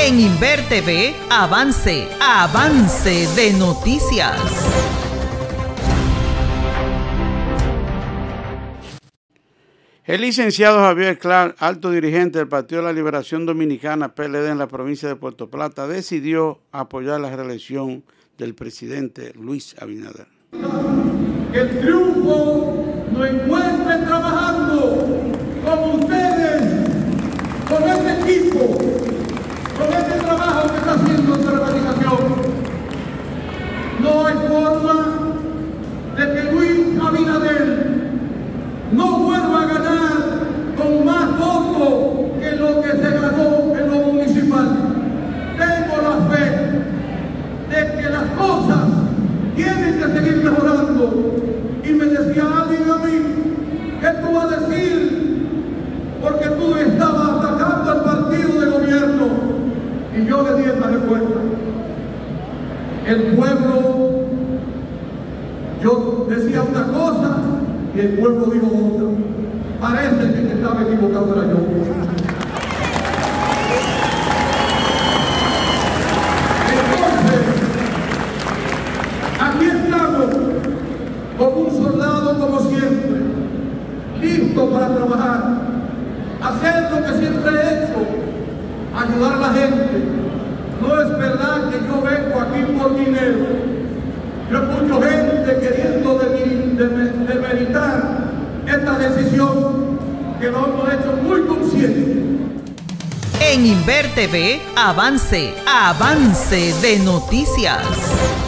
En Inver TV, avance de noticias. El licenciado Javier Clark, alto dirigente del Partido de la Liberación Dominicana, PLD, en la provincia de Puerto Plata, decidió apoyar la reelección del presidente Luis Abinader. Que el triunfo lo encuentren trabajando con ustedes, con este equipo, con este trabajo que está haciendo esta organización. No hay forma de que Luis Abinader no vuelva a ganar con más votos que lo que se ganó en lo municipal. Tengo la fe de que las cosas tienen que seguir mejorando. Y me decía alguien a mí, ¿qué tú vas a decir? Porque tú estabas atacando al partido de gobierno. Y yo le di esta respuesta. El pueblo, yo decía una cosa y el pueblo dijo otra. Parece que el que estaba equivocado era yo. Entonces, aquí estamos como un soldado, como siempre, listo para trabajar, hacer lo que siempre he hecho, ayudar a la gente. No es verdad que yo vengo aquí por dinero. Yo escucho gente queriendo demeritar esta decisión que lo hemos hecho muy consciente. En Inver TV, avance de noticias.